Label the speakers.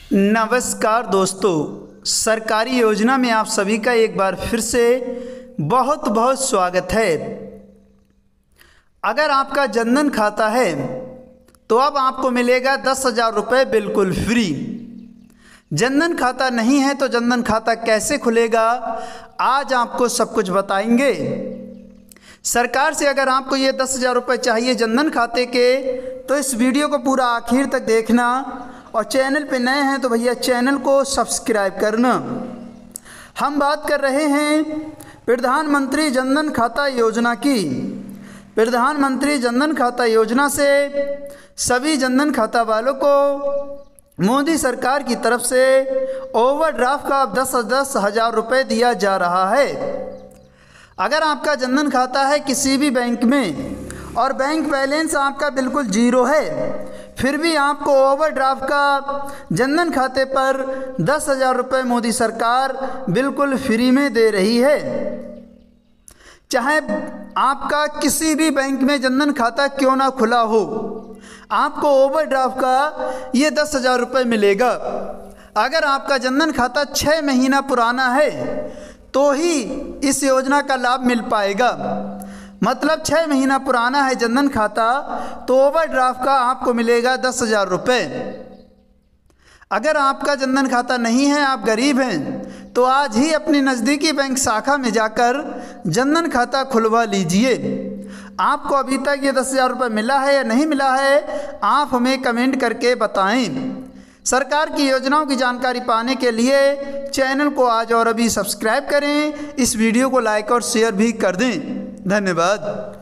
Speaker 1: नमस्कार दोस्तों, सरकारी योजना में आप सभी का एक बार फिर से बहुत बहुत स्वागत है। अगर आपका जनधन खाता है तो अब आपको मिलेगा 10,000 रुपये बिल्कुल फ्री। जनधन खाता नहीं है तो जनधन खाता कैसे खुलेगा, आज आपको सब कुछ बताएंगे। सरकार से अगर आपको ये 10,000 रुपये चाहिए जनधन खाते के, तो इस वीडियो को पूरा आखिर तक देखना, और चैनल पे नए हैं तो भैया चैनल को सब्सक्राइब करना। हम बात कर रहे हैं प्रधानमंत्री जनधन खाता योजना की। प्रधानमंत्री जनधन खाता योजना से सभी जनधन खाता वालों को मोदी सरकार की तरफ से ओवरड्राफ्ट का 10,000 रुपये दिया जा रहा है। अगर आपका जनधन खाता है किसी भी बैंक में और बैंक बैलेंस आपका बिल्कुल जीरो है, फिर भी आपको ओवरड्राफ्ट का जनधन खाते पर 10,000 रुपये मोदी सरकार बिल्कुल फ्री में दे रही है। चाहे आपका किसी भी बैंक में जनधन खाता क्यों ना खुला हो, आपको ओवरड्राफ्ट का ये 10,000 रुपये मिलेगा। अगर आपका जनधन खाता 6 महीना पुराना है तो ही इस योजना का लाभ मिल पाएगा। मतलब 6 महीना पुराना है जनधन खाता तो ओवरड्राफ्ट का आपको मिलेगा 10,000 रुपये। अगर आपका जनधन खाता नहीं है, आप गरीब हैं, तो आज ही अपनी नज़दीकी बैंक शाखा में जाकर जनधन खाता खुलवा लीजिए। आपको अभी तक ये 10,000 रुपये मिला है या नहीं मिला है, आप हमें कमेंट करके बताएं। सरकार की योजनाओं की जानकारी पाने के लिए चैनल को आज और अभी सब्सक्राइब करें। इस वीडियो को लाइक और शेयर भी कर दें। धन्यवाद।